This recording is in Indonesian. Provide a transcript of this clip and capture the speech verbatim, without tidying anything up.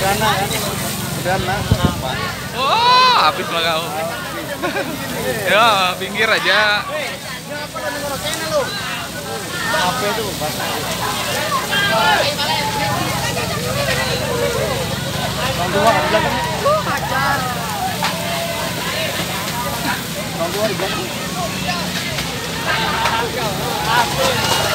Sederhana kan? Sederhana. Oh, habis lah kau. Ya, pinggir aja. Apa itu? Orang tua di belakang. Orang tua di belakang.